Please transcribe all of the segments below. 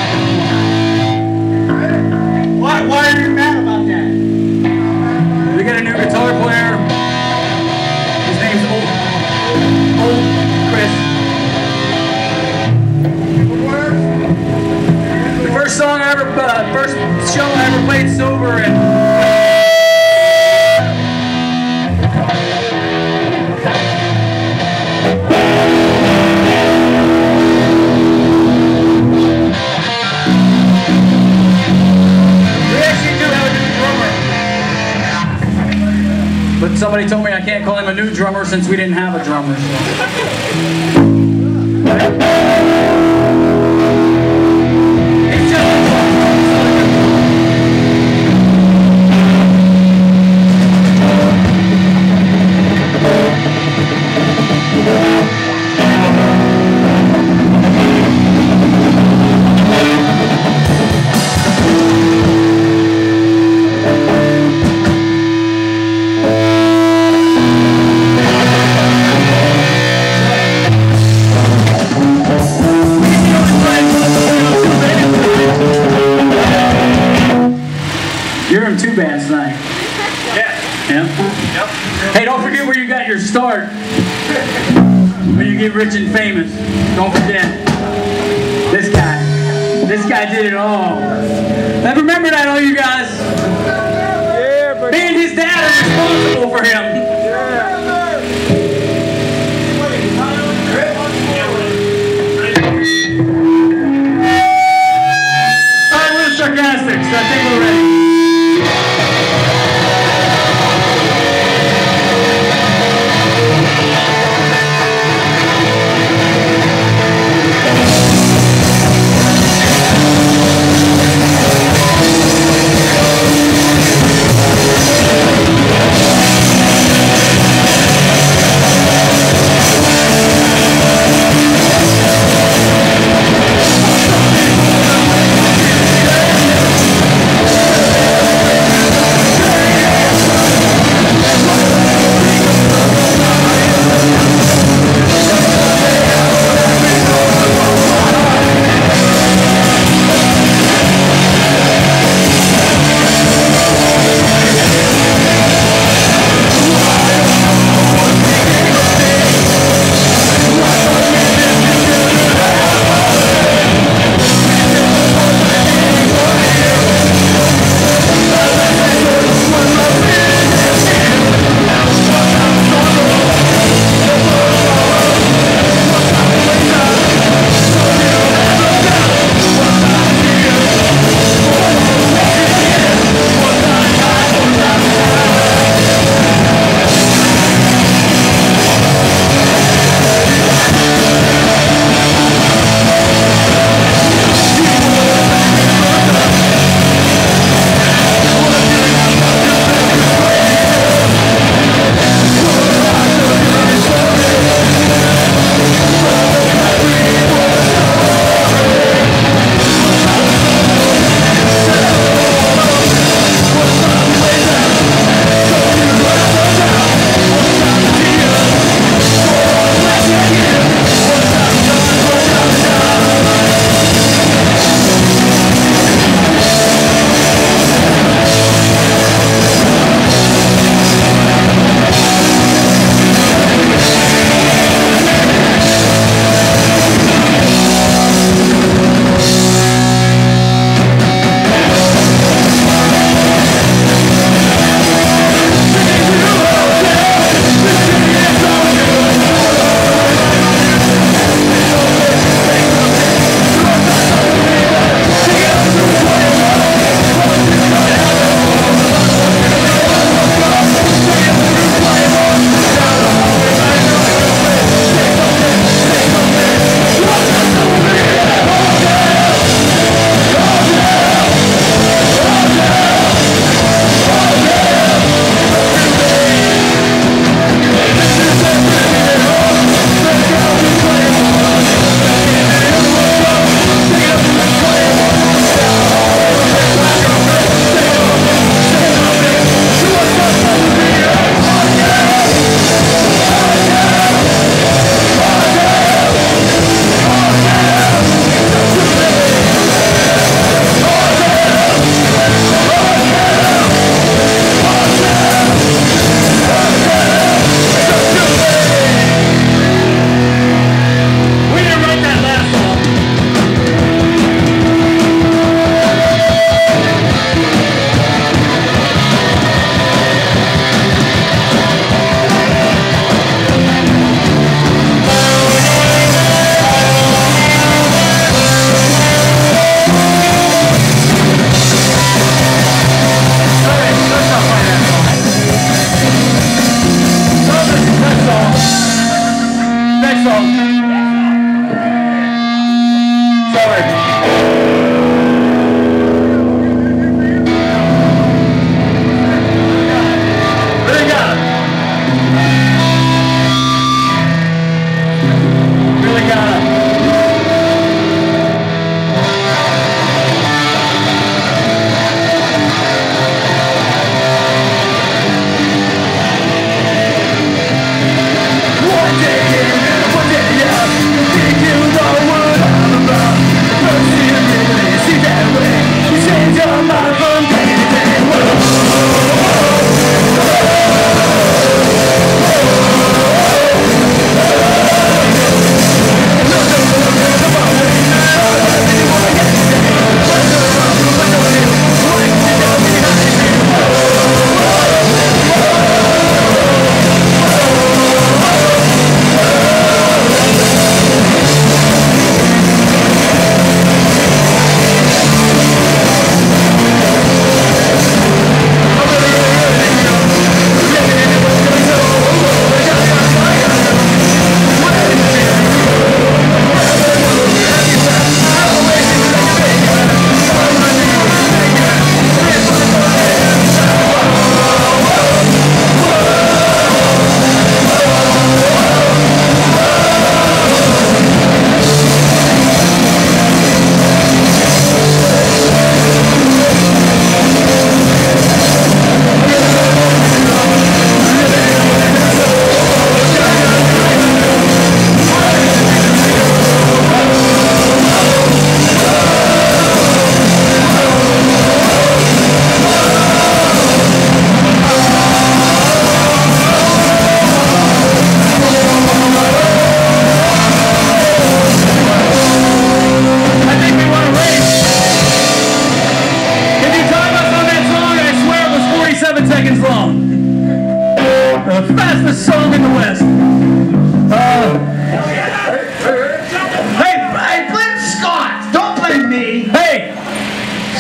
Why are you mad about that? We got a new guitar player. His name's Old Chris. The first song I ever, first show I ever played sober, and but somebody told me I can't call him a new drummer since we didn't have a drummer. You're in 2 bands tonight. Yeah. Yeah? Yep. Hey, don't forget where you got your start. When you get rich and famous. Don't forget. This guy. This guy did it all. And remember that, all you guys. Yeah, but Me and his dad are responsible for him. Alright, we're sarcastic, so I think we're ready.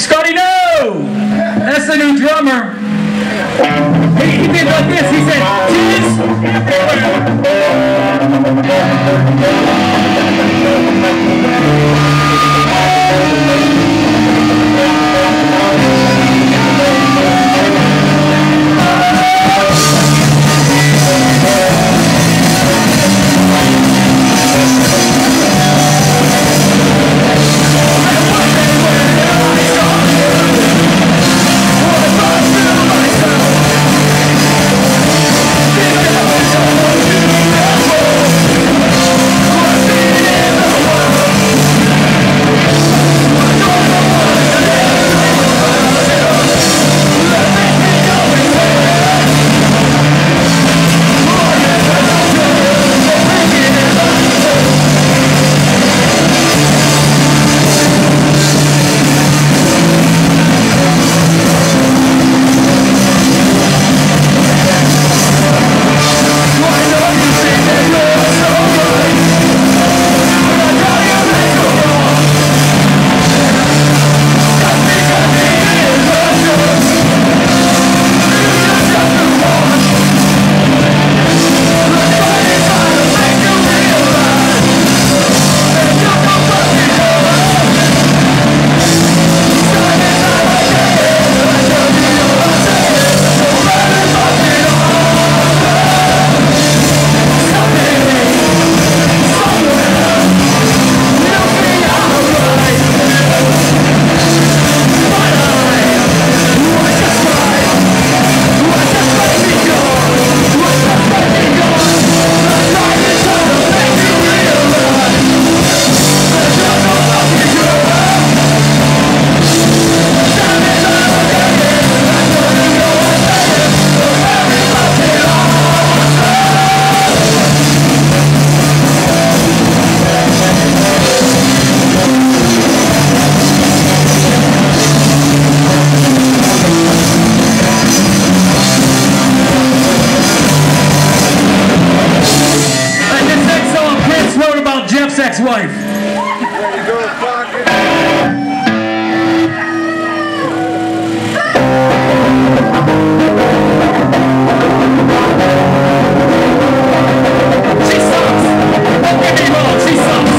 Scotty, no! That's the new drummer. He did like this. He said, Jeff's ex-wife. There you go, fucker. She sucks. Don't get me wrong, she sucks.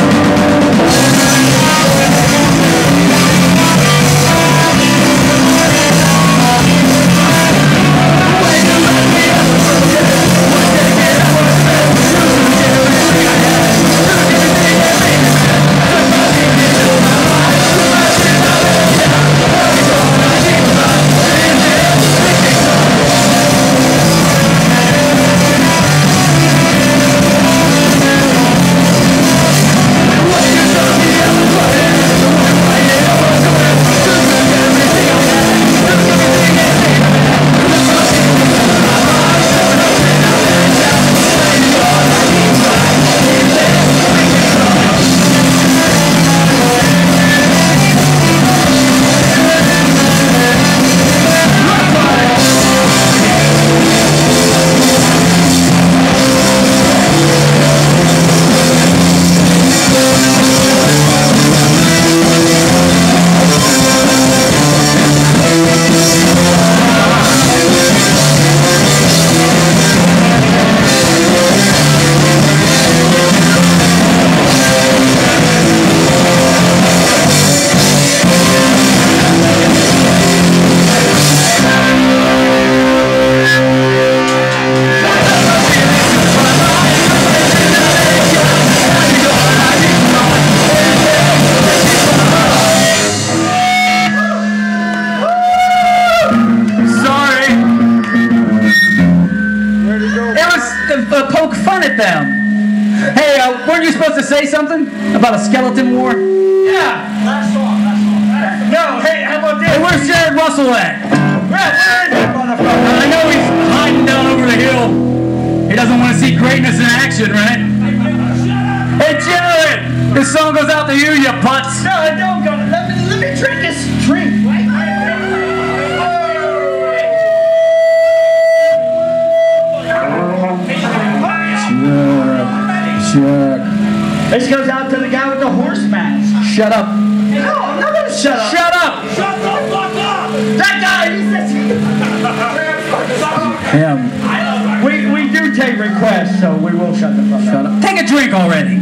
Poke fun at them. Hey, weren't you supposed to say something about a skeleton war? Yeah. Last song. No, hey, how about this? Hey, where's Jared Russell at? Where is that motherfucker? I know he's hiding down over the hill. He doesn't want to see greatness in action, right? Hey, Jared! This song goes out to you, you putz. No, I don't go. Let me drink this drink. Chuck. This goes out to the guy with the horse mask. Shut up. No, I'm not gonna shut up. Shut up! Shut up! drink already.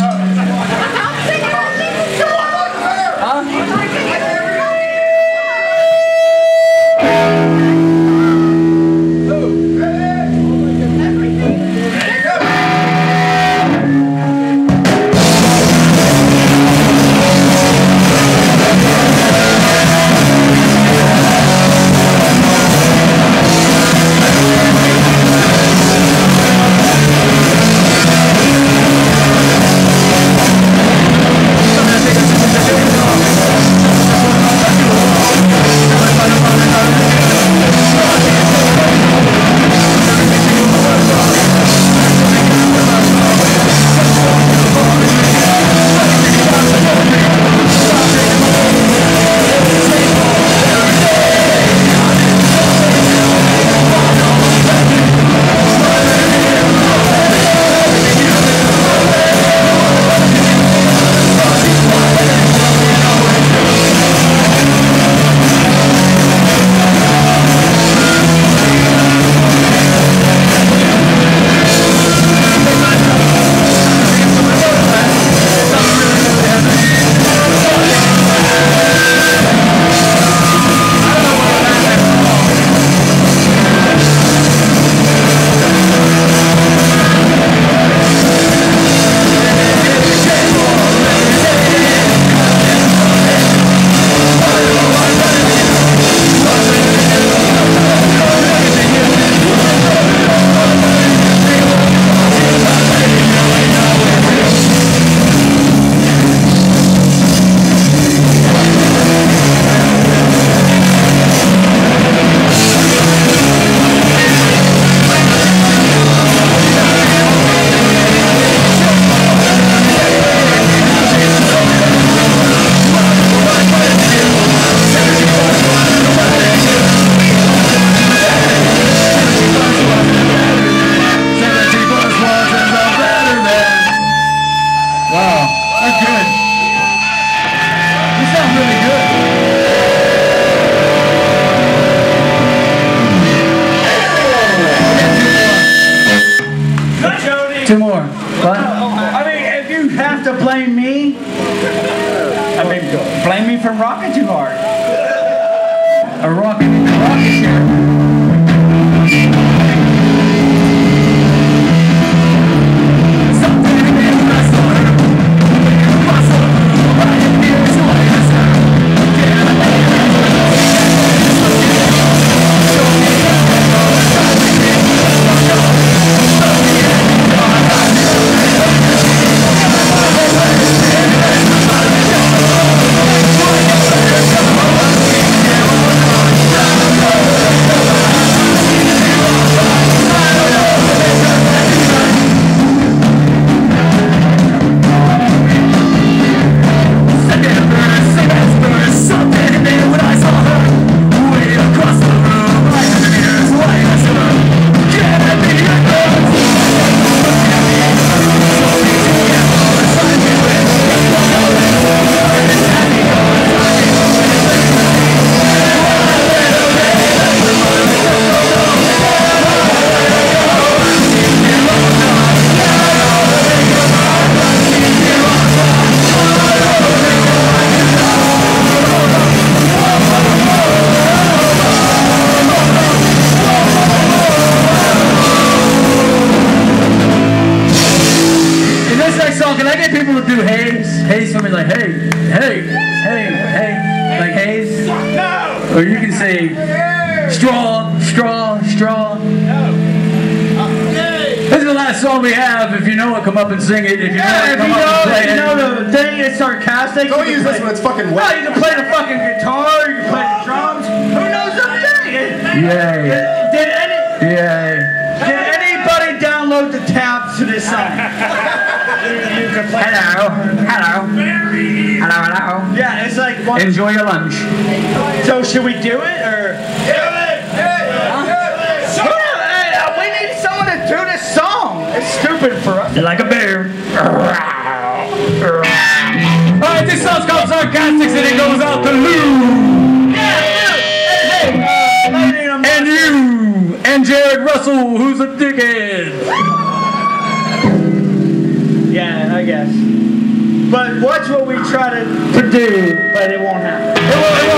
Two more. What? I mean, if you have to blame me, I mean, blame me for rocking too hard. A rocket ship. Can I get people to do haze? Haze for me, like hey, like haze. No. Or you can say straw. This is the last song we have. If you know it, come up and sing it. If you know the thing is sarcastic. Don't use this when it's fucking wet. No, you can play the fucking guitar. You can play the drums. Who knows what I'm saying? Yay. Did anybody download the tabs to this song? Hello. Yeah, it's like one. Enjoy your lunch. So should we do it or? We need someone to do this song. It's stupid for us. You're like a bear. Alright, this song's called Sarcastics and it goes out to Lou. And you. And Jared Russell, who's a dickhead. But watch what we try to do, but it won't happen. It won't